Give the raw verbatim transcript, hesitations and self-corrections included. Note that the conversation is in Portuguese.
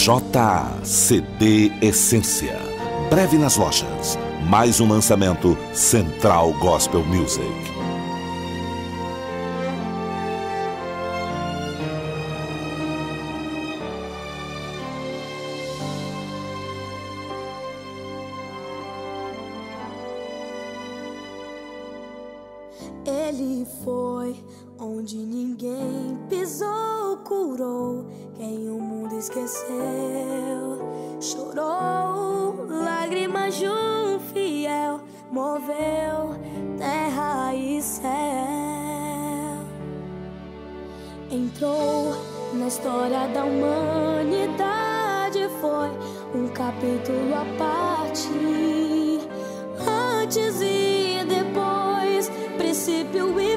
J A C D Essência. Breve nas lojas. Mais um lançamento Central Gospel Music. Ele foi onde ninguém pisou, curou quem o mundo esqueceu. Chorou, lágrimas de um fiel, moveu terra e céu. Entrou na história da humanidade, foi um capítulo à parte. Antes e depois, princípio e